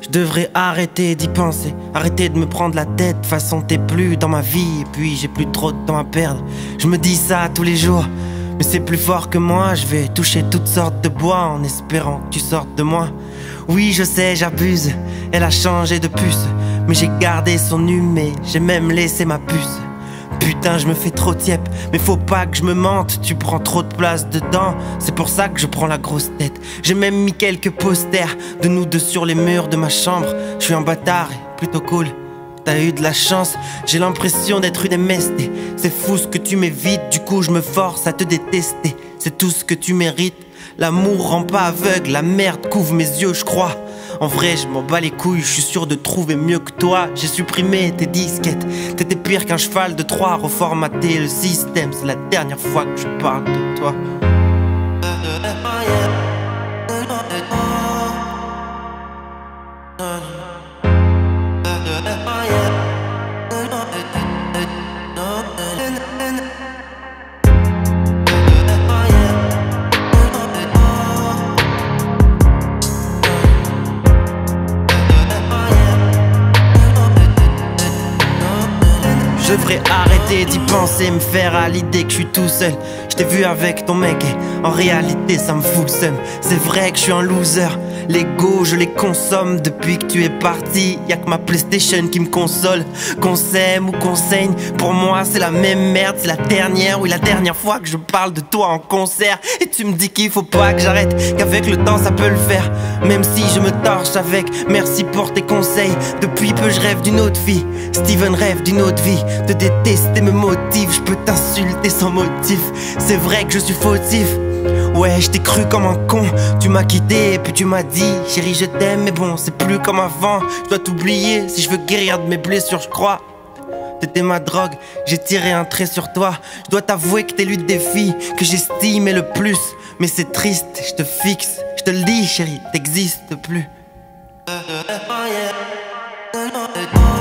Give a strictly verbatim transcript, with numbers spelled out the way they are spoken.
Je devrais arrêter d'y penser, arrêter de me prendre la tête. De toute façon t'es plus dans ma vie et puis j'ai plus trop de temps à perdre. Je me dis ça tous les jours, mais c'est plus fort que moi. Je vais toucher toutes sortes de bois en espérant que tu sortes de moi. Oui je sais j'abuse, elle a changé de puce, mais j'ai gardé son numé, j'ai même laissé ma puce. Putain je me fais trop tiep, mais faut pas que je me mente. Tu prends trop de place dedans, c'est pour ça que je prends la grosse tête. J'ai même mis quelques posters de nous deux sur les murs de ma chambre. Je suis un bâtard et plutôt cool, t'as eu de la chance. J'ai l'impression d'être une M S T. C'est fou ce que tu m'évites, du coup je me force à te détester. C'est tout ce que tu mérites. L'amour rend pas aveugle, la merde couvre mes yeux je crois. En vrai je m'en bats les couilles, je suis sûr de trouver mieux que toi. J'ai supprimé tes disquettes, t'étais pire qu'un cheval de Troie. Reformater le système, c'est la dernière fois que je parle de toi. Je devrais arrêter d'y penser, me faire à l'idée que je suis tout seul. Je t'ai vu avec ton mec et en réalité ça me fout le seum. C'est vrai que je suis un loser, l'ego je les consomme. Depuis que tu es parti, y'a que ma PlayStation qui me console. Qu'on s'aime ou qu'on saigne, pour moi c'est la même merde. C'est la dernière, oui la dernière fois que je parle de toi en concert. Et tu me dis qu'il faut pas que j'arrête, qu'avec le temps ça peut le faire. Même si je me torche avec, merci pour tes conseils. Depuis peu je rêve d'une autre fille, Steven rêve d'une autre vie. Te détester me motive, je peux t'insulter sans motif. C'est vrai que je suis fautif, ouais je t'ai cru comme un con. Tu m'as quitté et puis tu m'as dit chérie je t'aime, mais bon c'est plus comme avant. Je dois t'oublier si je veux guérir de mes blessures je crois. T'étais ma drogue, j'ai tiré un trait sur toi. Je dois t'avouer que t'es l'une des filles que j'estimais le plus. Mais c'est triste, je te fixe, je te le dis chérie, t'existes plus.